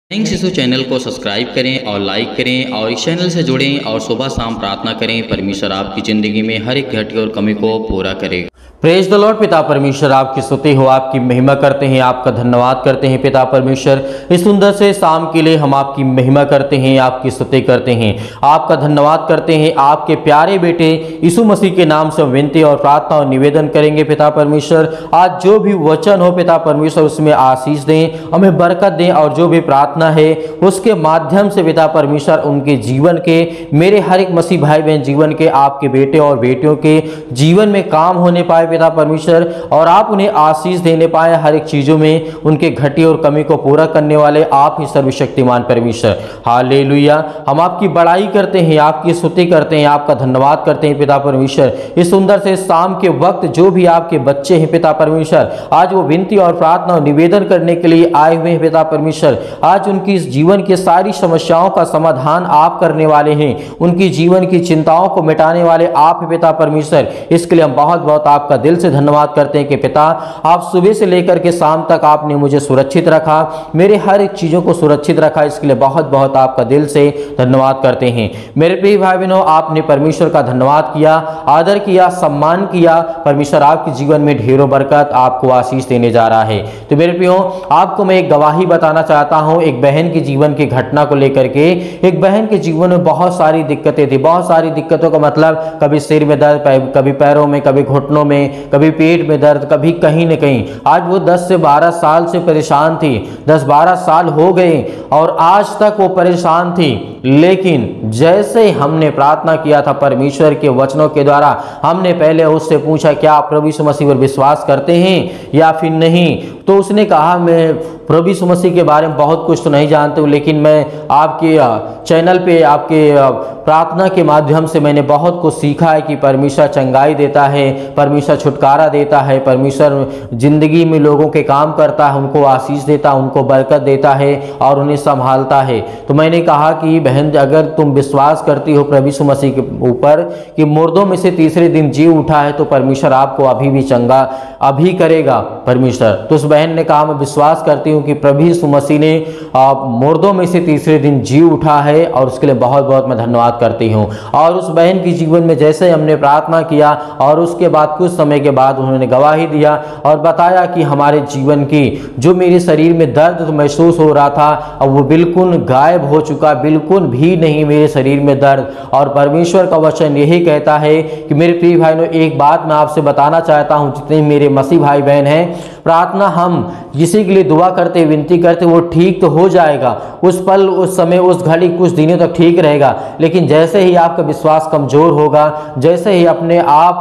Thank शिशु channel को subscribe करें और लाइक करें और इस चैनल से जुड़ें और सुबह शाम प्रार्थना करें। परमेश्वर आपकी ज़िंदगी में हर एक घटी और कमी को पूरा करेगा। Praise the Lord. पिता परमेश्वर आपकी स्तुति हो, आपकी महिमा करते हैं, आपका धन्यवाद करते हैं। पिता परमेश्वर इस सुंदर से शाम के लिए हम आपकी महिमा करते हैं, आपकी स्तुति करते हैं, आपका धन्यवाद करते हैं। आपके प्यारे बेटे यीशु मसीह के नाम से विनती और प्रार्थना और निवेदन करेंगे। पिता परमेश्वर आज जो भी वचन हो पिता परमेश्वर उसमें आशीष दें, हमें बरकत दें और जो भी प्रार्थना है उसके माध्यम से पिता परमेश्वर उनके जीवन के, मेरे हर एक मसीह भाई बहन जीवन के, आपके बेटे और बेटियों के जीवन में काम होने पाए पिता परमेश्वर, और आप उन्हें आशीष देने पाए। हर एक चीजों में उनके घटी और कमी को पूरा करने वाले आप ही सर्वशक्तिमान परमेश्वर। हालेलुया। हम आपकी बड़ाई करते हैं, आपकी स्तुति करते हैं, आपका धन्यवाद करते हैं पिता परमेश्वर। इस सुंदर से शाम के वक्त जो भी आपके बच्चे हैं पिता परमेश्वर, आज वो विनती और प्रार्थना और निवेदन करने के लिए आए हुए हैं पिता परमेश्वर। आज उनकी इस जीवन की सारी समस्याओं का समाधान आप करने वाले हैं, उनकी जीवन की चिंताओं को मिटाने वाले आप हैं पिता परमेश्वर। इसके लिए हम बहुत बहुत आपका दिल से धन्यवाद करते हैं कि पिता आप सुबह से लेकर के शाम तक आपने मुझे सुरक्षित रखा, मेरे हर एक चीजों को सुरक्षित रखा। इसके लिए बहुत बहुत आपका दिल से धन्यवाद करते हैं। मेरे प्रिय भाई बहनों, आपने परमेश्वर का धन्यवाद किया, आदर किया, सम्मान किया। परमेश्वर आपके जीवन में ढेरों बरकत, आपको आशीष देने जा रहा है। तो मेरे प्रियो, आपको मैं एक गवाही बताना चाहता हूं, एक बहन की जीवन की घटना को लेकर के। एक बहन के जीवन में बहुत सारी दिक्कतें थी, बहुत सारी दिक्कतों का मतलब कभी सिर में दर्द, कभी पैरों में, कभी घुटनों में, कभी पेट में दर्द, कभी कहीं न कहीं। आज वो 10 से 12 साल से परेशान थी, 10-12 साल हो गए और आज तक वो परेशान थी। लेकिन जैसे हमने प्रार्थना किया था परमेश्वर के वचनों के द्वारा, हमने पहले उससे पूछा क्या आप प्रभु यीशु मसीह पर विश्वास करते हैं या फिर नहीं, तो उसने कहा मैं प्रभु यीशु मसीह के बारे में बहुत कुछ तो नहीं जानते हूँ, लेकिन मैं आपके चैनल पे, आपके प्रार्थना के माध्यम से मैंने बहुत कुछ सीखा है कि परमेश्वर चंगाई देता है, परमेश्वर छुटकारा देता है, परमेश्वर जिंदगी में लोगों के काम करता है, उनको आशीष देता है, उनको बरकत देता है और उन्हें संभालता है। तो मैंने कहा कि बहन, अगर तुम विश्वास करती हो प्रभु यीशु मसीह के ऊपर कि मुर्दों में से तीसरे दिन जी उठा है, तो परमेश्वर आपको अभी भी चंगा अभी करेगा परमेश्वर। तो उस बहन ने कहा मैं विश्वास करती हूँ कि प्रभु यीशु मसीह ने मुर्दों में से तीसरे दिन जी उठा है, और उसके लिए बहुत बहुत मैं धन्यवाद करती हूँ। और उस बहन की जीवन में जैसे हमने प्रार्थना किया और उसके बाद कुछ समय के बाद उन्होंने गवाही दिया और बताया कि हमारे जीवन की जो मेरे शरीर में दर्द महसूस हो रहा था, अब वो बिल्कुल गायब हो चुका, बिल्कुल भी नहीं मेरे शरीर में दर्द। और परमेश्वर का वचन यही कहता है कि मेरे प्रिय भाइयों, एक बात मैं आपसे बताना चाहता हूँ, जितने मेरे मसीह भाई बहन हैं, प्रार्थना हम किसी के लिए दुआ करते, विनती करते, वो ठीक तो हो जाएगा, उस पल, उस समय, उस घड़ी, कुछ दिनों तक ठीक रहेगा। लेकिन जैसे ही आपका विश्वास कमजोर होगा, जैसे ही अपने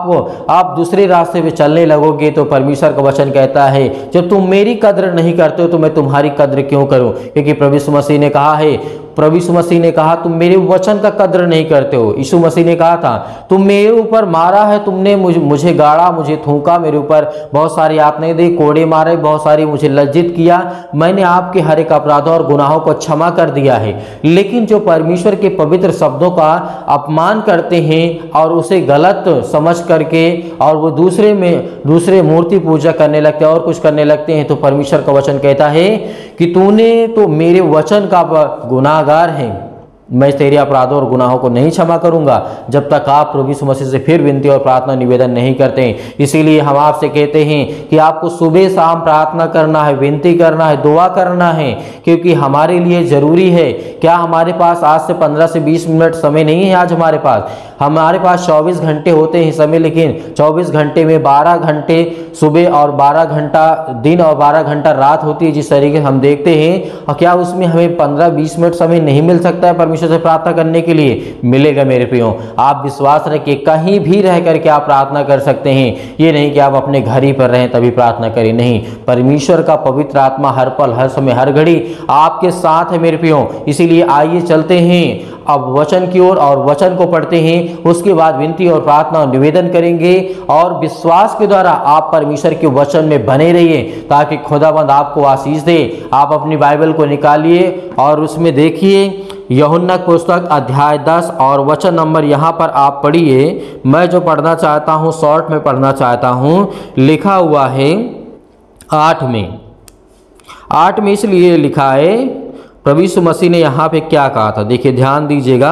आप दूसरे रास्ते पे चलने लगोगे, तो परमेश्वर का वचन कहता है जब तुम मेरी कद्र नहीं करते हो तो मैं तुम्हारी कद्र क्यों करूं। क्योंकि प्रभु यीशु मसीह ने कहा है, प्रभु यीशु मसीह ने कहा तुम मेरे वचन का कद्र नहीं करते हो। यीशु मसीह ने कहा था तुम मेरे ऊपर मारा है, तुमने मुझे गाड़ा, मुझे थूका, मेरे ऊपर बहुत सारी आपने दी, कोड़े मारे, बहुत सारी मुझे लज्जित किया, मैंने आपके हर एक अपराधों और गुनाहों को क्षमा कर दिया है। लेकिन जो परमेश्वर के पवित्र शब्दों का अपमान करते हैं और उसे गलत समझ करके और वो दूसरे मूर्ति पूजा करने लगते हैं और कुछ करने लगते हैं, तो परमेश्वर का वचन कहता है कि तूने तो मेरे वचन का गुनाहगार है, मैं तेरे अपराधों और गुनाहों को नहीं क्षमा करूंगा जब तक आप प्रभु यीशु मसीह से फिर विनती और प्रार्थना निवेदन नहीं करते हैं। इसीलिए हम आपसे कहते हैं कि आपको सुबह शाम प्रार्थना करना है, विनती करना है, दुआ करना है, क्योंकि हमारे लिए जरूरी है। क्या हमारे पास आज से 15 से 20 मिनट समय नहीं है? आज हमारे पास 24 घंटे होते हैं समय, लेकिन 24 घंटे में 12 घंटे सुबह और 12 घंटा दिन और 12 घंटा रात होती है जिस तरीके हम देखते हैं। और क्या उसमें हमें 15-20 मिनट समय नहीं मिल सकता है परमेश्वर से प्रार्थना करने के लिए? मिलेगा मेरे प्रियो। आप विश्वास रखिए, कहीं भी रह करके आप प्रार्थना कर सकते हैं। ये नहीं कि आप अपने घर ही पर रहें तभी प्रार्थना करें, नहीं, परमेश्वर का पवित्र आत्मा हर पल, हर समय, हर घड़ी आपके साथ है मेरे प्रियो। इसीलिए आइए चलते हैं अब वचन की ओर और वचन को पढ़ते हैं, उसके बाद विनती और प्रार्थना और निवेदन करेंगे और विश्वास के द्वारा आप परमेश्वर के वचन में बने रहिए ताकि खुदाबंद आपको आशीष दे। आप अपनी बाइबल को निकालिए और उसमें देखिए यूहन्ना की पुस्तक अध्याय 10 और वचन नंबर यहाँ पर आप पढ़िए। मैं जो पढ़ना चाहता हूँ शॉर्ट में पढ़ना चाहता हूँ, लिखा हुआ है 8 में इसलिए लिखा है प्रभु यीशु मसीह ने यहाँ पे क्या कहा था, देखिए ध्यान दीजिएगा।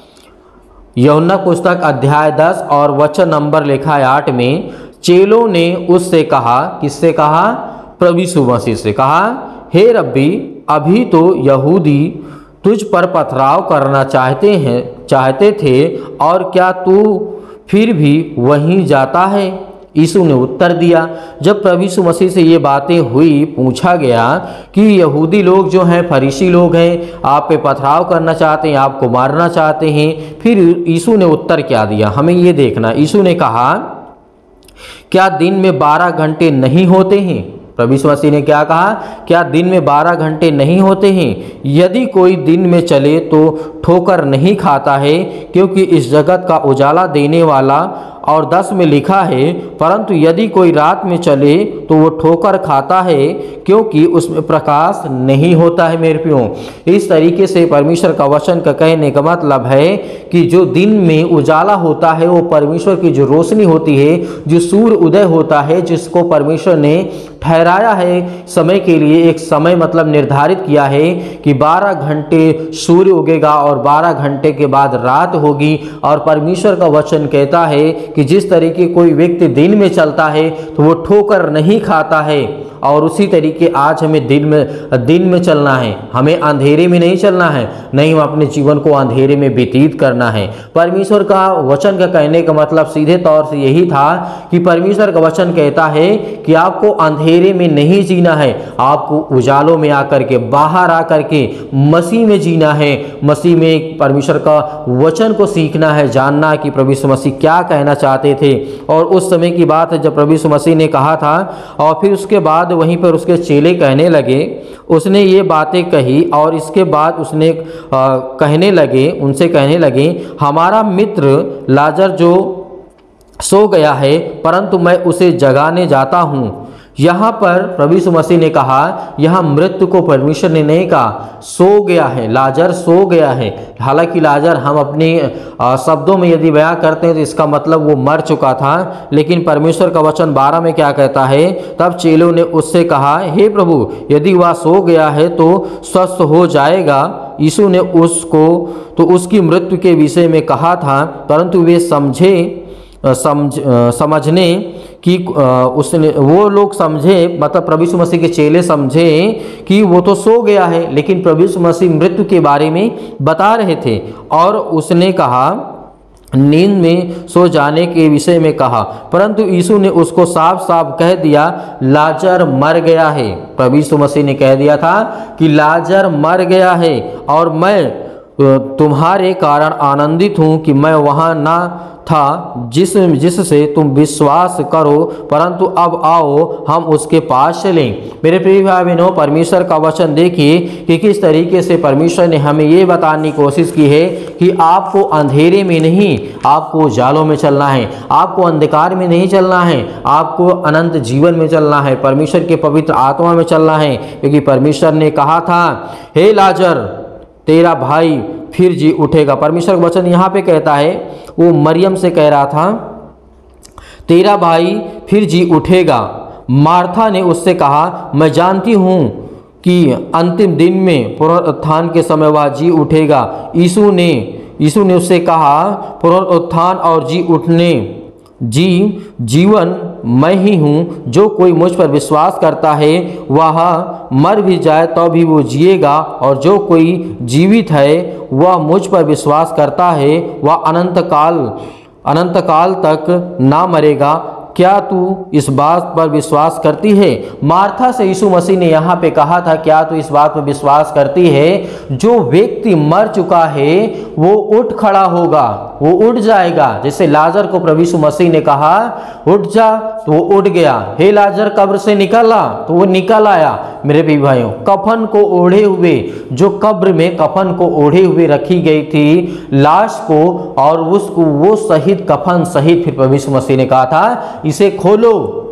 यूहन्ना पुस्तक अध्याय 10 और वचन नंबर लिखा है 8 में, चेलों ने उससे कहा, किससे कहा? प्रभु यीशु मसीह से कहा, हे रब्बी, अभी तो यहूदी तुझ पर पथराव करना चाहते थे, और क्या तू फिर भी वहीं जाता है? यीशु ने उत्तर दिया, जब प्रभु यीशु मसीह से ये बातें हुई, पूछा गया कि यहूदी लोग जो हैं, फरीसी लोग हैं, आप पे पथराव करना चाहते हैं, आपको मारना चाहते हैं, फिर यीशु ने उत्तर क्या दिया, हमें ये देखना। यीशु ने कहा, क्या दिन में 12 घंटे नहीं होते हैं? प्रभु यीशु मसीह ने क्या कहा? क्या दिन में 12 घंटे नहीं होते हैं? यदि कोई दिन में चले तो ठोकर नहीं खाता है, क्योंकि इस जगत का उजाला देने वाला, और 10 में लिखा है, परंतु यदि कोई रात में चले तो वो ठोकर खाता है, क्योंकि उसमें प्रकाश नहीं होता है। मेरे प्रियो, इस तरीके से परमेश्वर का वचन का कहने का मतलब है कि जो दिन में उजाला होता है, वो परमेश्वर की जो रोशनी होती है, जो सूर्य उदय होता है, जिसको परमेश्वर ने ठहराया है समय के लिए, एक समय मतलब निर्धारित किया है कि 12 घंटे सूर्य उगेगा और 12 घंटे के बाद रात होगी। और परमेश्वर का वचन कहता है कि जिस तरीके कोई व्यक्ति दिन में चलता है तो वो ठोकर नहीं खाता है, और उसी तरीके आज हमें दिन में चलना है, हमें अंधेरे में नहीं चलना है, नहीं हम अपने जीवन को अंधेरे में व्यतीत करना है। परमेश्वर का वचन का कहने का मतलब सीधे तौर से यही था कि परमेश्वर का वचन कहता है कि आपको अंधेरे में नहीं जीना है, आपको उजालों में आकर के, बाहर आकर के मसीह में जीना है। मसीह में परमेश्वर का वचन को सीखना है, जानना कि प्रभु यीशु मसीह क्या कहना चाहते थे। और उस समय की बात है जब प्रभु यीशु मसीह ने कहा था, और फिर उसके बाद वहीं पर उसके चेले कहने लगे, उसने ये बातें कही, और इसके बाद उसने उनसे कहने लगे, हमारा मित्र लाजर जो सो गया है, परंतु मैं उसे जगाने जाता हूँ। यहाँ पर प्रभु यीशु मसीह ने कहा, यहाँ मृत्यु को परमेश्वर ने नहीं कहा, सो गया है, लाजर सो गया है। हालांकि लाजर हम अपने शब्दों में यदि बयां करते हैं तो इसका मतलब वो मर चुका था, लेकिन परमेश्वर का वचन 12 में क्या कहता है, तब चेलों ने उससे कहा, हे प्रभु, यदि वह सो गया है तो स्वस्थ हो जाएगा। यीशु ने उसकी मृत्यु के विषय में कहा था, परंतु वे समझने कि वो लोग समझे, मतलब प्रभु यीशु मसीह के चेले समझे कि वो तो सो गया है, लेकिन प्रभु यीशु मसीह मृत्यु के बारे में बता रहे थे। और उसने कहा, नींद में सो जाने के विषय में कहा, परंतु यीशु ने उसको साफ साफ कह दिया, लाजर मर गया है। प्रभु यीशु मसीह ने कह दिया था कि लाजर मर गया है, और मैं तुम्हारे कारण आनंदित हूँ कि मैं वहाँ ना था जिससे तुम विश्वास करो, परंतु अब आओ हम उसके पास चलें। मेरे प्रिय भाई बहनों, परमेश्वर का वचन देखिए कि किस तरीके से परमेश्वर ने हमें ये बताने की कोशिश की है कि आपको अंधेरे में नहीं, आपको उजालों में चलना है, आपको अंधकार में नहीं चलना है, आपको अनंत जीवन में चलना है, परमेश्वर के पवित्र आत्मा में चलना है। क्योंकि परमेश्वर ने कहा था, हे लाजर, तेरा भाई फिर जी उठेगा। परमेश्वर का वचन यहाँ पे कहता है, वो मरियम से कह रहा था, तेरा भाई फिर जी उठेगा। मार्था ने उससे कहा, मैं जानती हूँ कि अंतिम दिन में पुनरुत्थान के समय वह जी उठेगा। यीशु ने उससे कहा, पुनरुत्थान और जीवन मैं ही हूँ, जो कोई मुझ पर विश्वास करता है वह मर भी जाए तो भी वो जिएगा, और जो कोई जीवित है वह मुझ पर विश्वास करता है वह अनंत काल तक ना मरेगा। क्या तू इस बात पर विश्वास करती है? मार्था से यीशु मसीह ने यहाँ पे कहा था, क्या तू इस बात पर विश्वास करती है? जो व्यक्ति मर चुका है वो उठ खड़ा होगा, वो उठ जाएगा। जैसे लाजर को प्रभु यीशु मसीह ने कहा, उठ जा, तो वो उठ गया। हे लाजर कब्र से निकला, तो वो निकल आया। मेरे प्रिय भाइयों, कफन को ओढ़े हुए, जो कब्र में कफन को ओढ़े हुए रखी गई थी लाश को, और उसको वो सहित कफन सहित, फिर प्रभु यीशु मसीह ने कहा था, इसे खोलो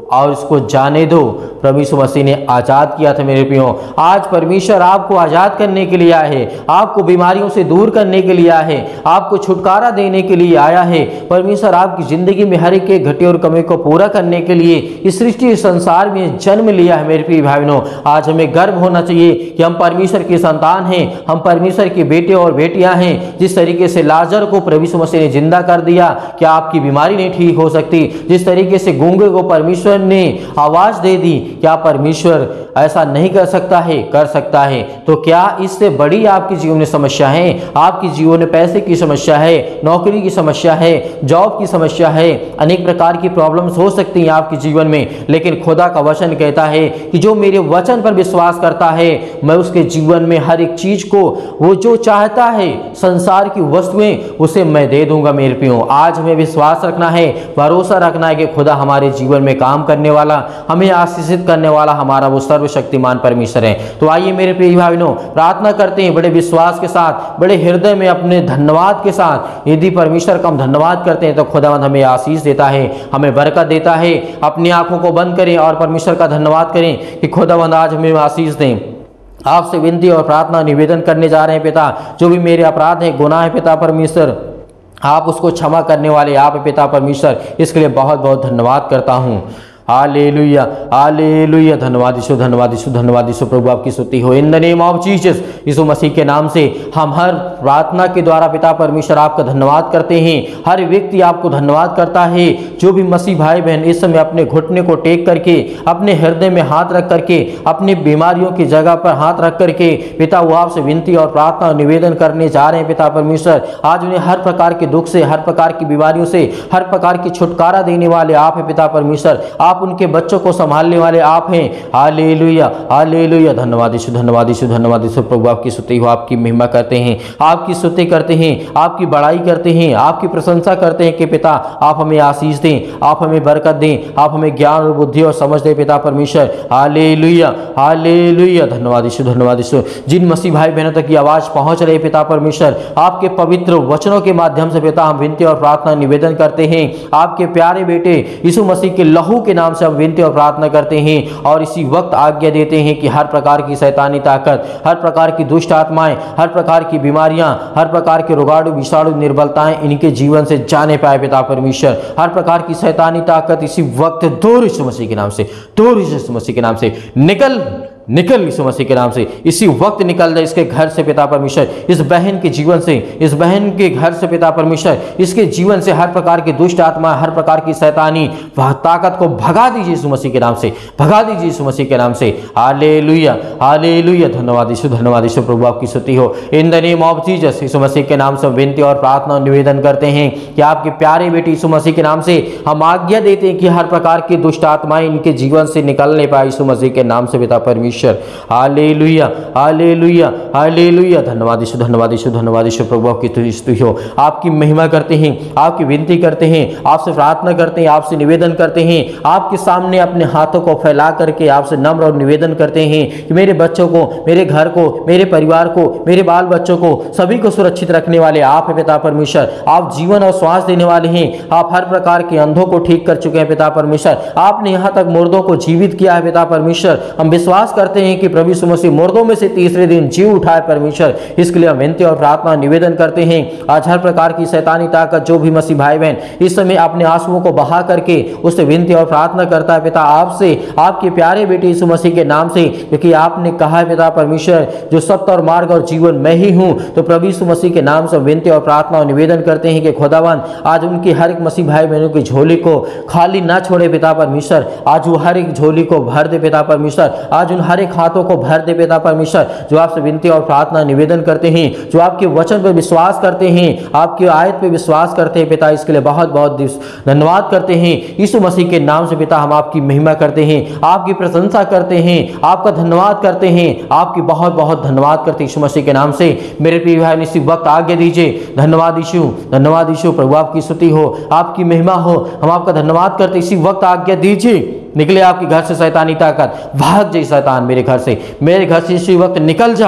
और इसको जाने दो। प्रभु यीशु मसीह ने आज़ाद किया था मेरे प्रियो। आज परमेश्वर आपको आज़ाद करने के लिए आया है, आपको बीमारियों से दूर करने के लिए आया है, आपको छुटकारा देने के लिए आया है। परमेश्वर आपकी ज़िंदगी में हर एक घटे और कमी को पूरा करने के लिए इस सृष्टि संसार में जन्म लिया है। मेरे प्रिय भाई बहनों, आज हमें गर्व होना चाहिए कि हम परमेश्वर की संतान हैं, हम परमेश्वर के बेटे और बेटियां हैं। जिस तरीके से लाजर को प्रभु यीशु मसीह ने जिंदा कर दिया, क्या आपकी बीमारी नहीं ठीक हो सकती? जिस तरीके से गूंगे को परमेश्वर ने आवाज दे दी, क्या परमेश्वर ऐसा नहीं कर सकता है? कर सकता है। तो क्या इससे बड़ी आपके जीवन में समस्या है? आपके जीवन में पैसे की समस्या है, नौकरी की समस्या है, जॉब की समस्या है, अनेक प्रकार की प्रॉब्लम्स हो सकती हैं आपके जीवन में, लेकिन खुदा का वचन कहता है कि जो मेरे वचन पर विश्वास करता है, मैं उसके जीवन में हर एक चीज को, वो जो चाहता है, संसार की वस्तुएं, उसे मैं दे दूंगा। मेरे प्रियो, आज हमें विश्वास रखना है, भरोसा रखना है कि खुदा हमारे जीवन में काम करने वाला, हमें आशीषित करने वाला हमारा वो सर्वशक्तिमान परमेश्वर है। तो आइए मेरे प्रिय भाई बहनों, प्रार्थना करते हैं बड़े विश्वास के साथ, बड़े हृदय में अपने धन्यवाद के साथ। यदि परमेश्वर का हम धन्यवाद करते हैं तो खुदावंद हमें आशीष देता है, हमें बरकत देता है। अपनी आंखों को बंद करें और परमेश्वर का धन्यवाद करें कि खुदावंद आज हमें आशीष दें। आपसे विनती और प्रार्थना निवेदन करने जा रहे हैं पिता, जो भी मेरे अपराध है, गुनाह है पिता परमेश्वर, आप उसको क्षमा करने वाले आप है पिता परमेश्वर। इसके लिए बहुत बहुत धन्यवाद करता हूँ। Hallelujah, hallelujah. धन्यवाद यीशु, धन्यवाद यीशु, धन्यवाद यीशु। प्रभु आपकी स्तुति हो। In the name of Jesus, Yeshu Masih के नाम से हम हर प्रार्थना के द्वारा पिता परमेश्वर आपका धन्यवाद करते हैं। हर व्यक्ति आपको धन्यवाद करता है। जो भी मसीह भाई बहन इस समय अपने घुटने को टेक करके, अपने हृदय में हाथ रख करके, अपनी बीमारियों की जगह पर हाथ रख करके पिता वो आपसे विनती और प्रार्थना निवेदन करने जा रहे हैं पिता परमेश्वर। आज उन्हें हर प्रकार के दुख से, हर प्रकार की बीमारियों से, हर प्रकार की छुटकारा देने वाले आप है पिता परमेश्वर। आप उनके बच्चों को संभालने वाले आप हैं। Hallelujah, hallelujah. धन्यवाद यीशु, धन्यवाद यीशु, धन्यवाद यीशु। प्रभु आपकी स्तुति हो, आपकी महिमा करते हैं, आपकी स्तुति करते हैं, आपकी बड़ाई करते हैं, आपकी प्रशंसा करते हैं कि पिता आप हमें आशीष दें, आप हमें बरकत दें, आप हमें ज्ञान और बुद्धि और समझ दें पिता परमेश्वर। Hallelujah, hallelujah. धन्यवाद यीशु, धन्यवाद यीशु। जिन मसीह भाई बहनों तक की आवाज पहुंच रही पिता परमेश्वर, आपके पवित्र वचनों के माध्यम से पिता हम विनती और प्रार्थना निवेदन करते हैं। आपके प्यारे बेटे यीशु मसीह के लहू के नाम से हम विनती और प्रार्थना करते हैं और इसी वक्त आज्ञा देते हैं कि हर प्रकार की शैतानी ताकत, हर प्रकार की दुष्ट आत्माएं, हर प्रकार की बीमारियां, हर प्रकार के रोगाणु विषाणु निर्बलताएं इनके जीवन से जाने पाए पिता परमेश्वर। हर प्रकार की शैतानी ताकत इसी वक्त दूर यीशु मसीह के नाम से, दूर यीशु मसीह के नाम से निकल, निकल यीशु मसीह के नाम से। इसी वक्त निकल जाए इसके घर से पिता परमेश्वर, इस बहन के जीवन से, इस बहन के घर से पिता परमेश्वर, इसके जीवन से हर प्रकार की दुष्ट आत्मा, हर प्रकार की शैतानी वह ताकत को भगा दीजिए यीशु मसीह के नाम से, भगा दीजिए यीशु मसीह के नाम से। Hallelujah, hallelujah. धन्यवाद यीशु, धन्यवाद यीशु। प्रभु आपकी स्तुति हो। In the name of Jesus, Yeshu Masih के नाम से विनती और प्रार्थना निवेदन करते हैं कि आपके प्यारे बेटे यीशु मसीह के नाम से हम आज्ञा देते हैं कि हर प्रकार की दुष्ट आत्माएं इनके जीवन से निकलने पाए यीशु मसीह के नाम से पिता परमेश्वर। Hallelujah, hallelujah, hallelujah. धन्यवाद यीशु, धन्यवाद यीशु, धन्यवाद यीशु। प्रभु आपकी स्तुति हो। आपकी महिमा करते हैं, आपकी विनती करते हैं, आपसे प्रार्थना करते हैं, आपसे निवेदन करते हैं, आपके सामने अपने हाथों को फैला करके आपसे नम्र और निवेदन करते हैं कि मेरे बच्चों को, मेरे घर को, मेरे परिवार को, मेरे बाल बच्चों को, सभी को सुरक्षित रखने वाले आप हैं पिता परमेश्वर। आप जीवन और श्वास देने वाले हैं। आप हर प्रकार के अंधों को ठीक कर चुके हैं पिता परमेश्वर। आपने यहाँ तक मुर्दों को जीवित किया है पिता परमेश्वर। हम विश्वास करते हैं कि प्रभु यीशु मसीह मुर्दों में से तीसरे दिन जी उठाए परमेश्वर। इसके लिए हम विनती और प्रार्थना निवेदन करते हैं। आज हर प्रकार की शैतानी ताकत जो भी मसीह भाई बहन इस समय अपने आंसुओं को बहा करके उससे विनती और प्रार्थना करता है पिता आपसे, आपके प्यारे बेटे यीशु मसीह के नाम से, क्योंकि आपने कहा है पिता परमेश्वर जो सत्य और मार्ग और जीवन मैं ही हूँ। तो प्रभु यीशु मसीह के नाम से विनती और प्रार्थना और निवेदन करते हैं कि खुदावन आज उनकी हर एक मसीह भाई बहनों की झोली को खाली ना छोड़े पिता परमेश्वर। आज वो हर एक झोली को भर दे पिता परमेश्वर। आज उन हर एक हाथों को भर दे पिता परमेश्वर जो आपसे विनती और प्रार्थना निवेदन करते हैं, जो आपके वचन पर विश्वास करते हैं, आपकी आयत पर विश्वास करते हैं पिता। इसके लिए बहुत बहुत धन्यवाद करते हैं यीशु मसीह के नाम से पिता। हम आपकी महिमा करते हैं, आपकी प्रशंसा करते हैं, आपका धन्यवाद करते हैं, आपकी बहुत बहुत धन्यवाद करते हैं यीशु मसीह के नाम से। मेरे प्रिय भाई इसी वक्त आगे दीजिए। धन्यवाद यीशु, धन्यवाद यीशु। प्रभु आपकी स्तुति हो, आपकी महिमा हो। हम आपका धन्यवाद करते इसी वक्त आज्ञा दीजिए। निकले आपके घर से शैतानी ताकत, भाग जाए शैतान मेरे घर से, मेरे घर से इसी वक्त निकल जा,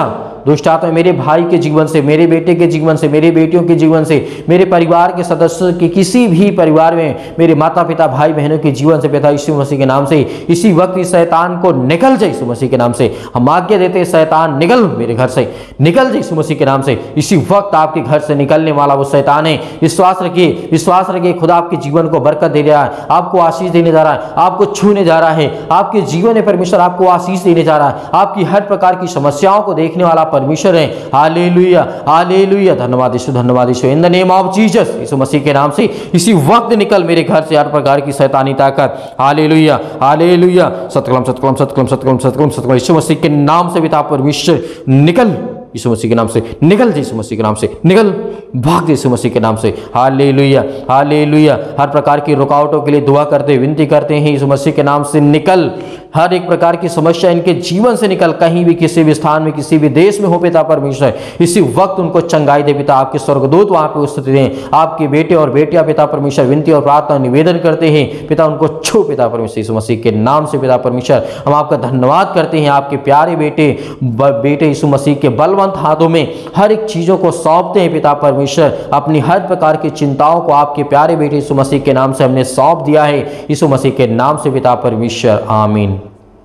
दुष्ट आत्मा मेरे भाई के जीवन से, मेरे बेटे के जीवन से, मेरे बेटियों के जीवन से, मेरे परिवार के सदस्यों के किसी भी परिवार में मेरे माता पिता भाई बहनों के जीवन से पिता यीशु मसीह के नाम से इसी वक्त इस शैतान को निकल जाए यीशु मसीह के नाम से। हम आज्ञा देते शैतान निकल मेरे घर से, निकल जाए यीशु मसीह के नाम से। इसी वक्त आपके घर से निकलने वाला वो शैतान है, विश्वास रखिए, विश्वास रखिए, खुदा आपके जीवन को बरकत दे रहा है, आपको आशीष देने जा रहा है, आपको छूने जा रहा है, आपके जीवन में परमेश्वर आपको आशीष देने जा रहा है, आपकी हर प्रकार की समस्याओं को देखने वाला परमेश्वर है। हालेलुया, हालेलुया, धन्यवाद यीशु, धन्यवाद Yeshu. In the name of Jesus, Yeshu Masih के नाम से इसी वक्त निकल मेरे घर से हर प्रकार की शैतानी ताकत। हालेलुया, हालेलुया, सतकलम सतकलम सतकलम सतकलम सतकलम सतकलम, यीशु मसीह के नाम से पिता परमेश्वर निकल, यीशु मसीह के नाम से निकल, यीशु मसीह के नाम से निकल, भाग यीशु मसीह के नाम से। Hallelujah, hallelujah. हर प्रकार की रुकावटों के लिए दुआ करते, विनती करते हैं, यीशु मसीह के नाम से निकल, हर एक प्रकार की समस्या इनके जीवन से निकल, कहीं भी किसी भी स्थान में किसी भी देश में हो पिता परमेश्वर, इसी वक्त उनको चंगाई दे पिता, आपके स्वर्गदूत वहां पे उपस्थित हैं, आपके बेटे और बेटियां पिता परमेश्वर विनती और प्रार्थना निवेदन करते हैं पिता, उनको छू पिता परमेश्वर यीशु मसीह के नाम से पिता परमेश्वर। हम आपका धन्यवाद करते हैं, आपके प्यारे बेटे यीशु मसीह के बलवंत हाथों में हर एक चीजों को सौंपते हैं पिता परमेश्वर, अपनी हर प्रकार की चिंताओं को आपके प्यारे बेटे यीशु मसीह के नाम से हमने सौंप दिया है, यीशु मसीह के नाम से पिता परमेश्वर, आमीन।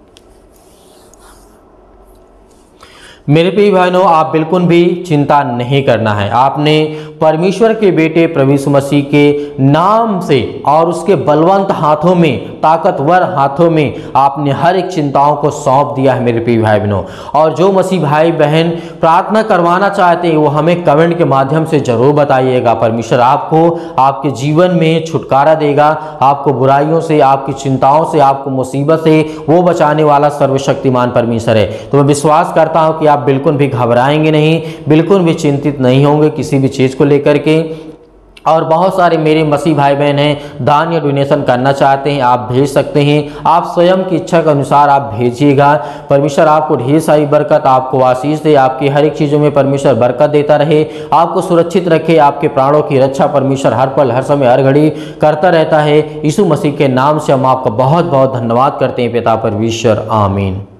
मेरे प्रिय भाइयों, आप बिल्कुल भी चिंता नहीं करना है। आपने परमेश्वर के बेटे प्रभु यीशु मसीह के नाम से और उसके बलवंत हाथों में, ताकतवर हाथों में आपने हर एक चिंताओं को सौंप दिया है मेरे प्रिय भाई बहनों। और जो मसीह भाई बहन प्रार्थना करवाना चाहते हैं वो हमें कमेंट के माध्यम से जरूर बताइएगा। परमेश्वर आपको आपके जीवन में छुटकारा देगा, आपको बुराइयों से, आपकी चिंताओं से, आपको मुसीबत से वो बचाने वाला सर्वशक्तिमान परमेश्वर है। तो मैं विश्वास करता हूँ कि आप बिल्कुल भी घबराएंगे नहीं, बिल्कुल भी चिंतित नहीं होंगे किसी भी चीज़ को लेकर के। और बहुत सारे मेरे मसीह भाई बहन हैं दान या डोनेशन करना चाहते हैं, आप भेज सकते हैं, आप स्वयं की इच्छा के अनुसार आप भेजिएगा। परमेश्वर आपको ढेर सारी बरकत, आपको आशीष दे, आपकी हर एक चीज़ों में परमेश्वर बरकत देता रहे, आपको सुरक्षित रखे, आपके प्राणों की रक्षा परमेश्वर हर पल हर समय हर घड़ी करता रहता है। यीशु मसीह के नाम से हम आपका बहुत बहुत धन्यवाद करते हैं पिता परमेश्वर, आमीन।